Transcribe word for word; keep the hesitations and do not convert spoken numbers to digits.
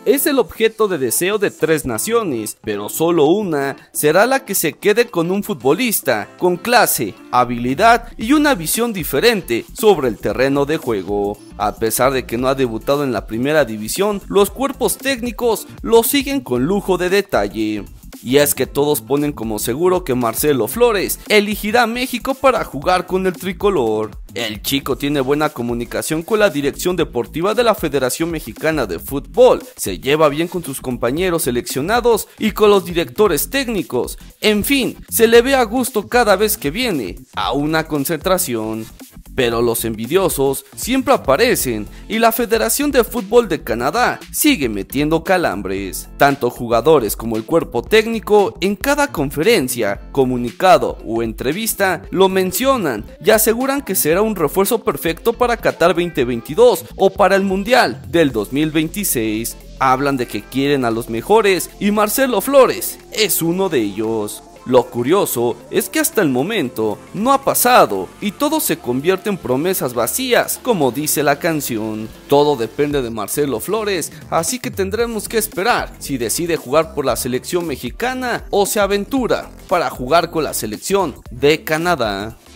es el objeto de deseo de tres naciones, pero solo una será la que se quede con un futbolista con clase, habilidad y una visión diferente sobre el terreno de juego. A pesar de que no ha debutado en la primera división, los cuerpos técnicos lo siguen con lujo de detalle. Y es que todos ponen como seguro que Marcelo Flores elegirá a México para jugar con el tricolor. El chico tiene buena comunicación con la dirección deportiva de la Federación Mexicana de Fútbol, se lleva bien con sus compañeros seleccionados y con los directores técnicos. En fin, se le ve a gusto cada vez que viene a una concentración. Pero los envidiosos siempre aparecen y la Federación de Fútbol de Canadá sigue metiendo calambres. Tanto jugadores como el cuerpo técnico en cada conferencia, comunicado o entrevista lo mencionan y aseguran que será un refuerzo perfecto para Qatar veinte veintidós o para el Mundial del dos mil veintiséis. Hablan de que quieren a los mejores y Marcelo Flores es uno de ellos. Lo curioso es que hasta el momento no ha pasado y todo se convierte en promesas vacías, como dice la canción. Todo depende de Marcelo Flores, así que tendremos que esperar si decide jugar por la selección mexicana o se aventura para jugar con la selección de Canadá.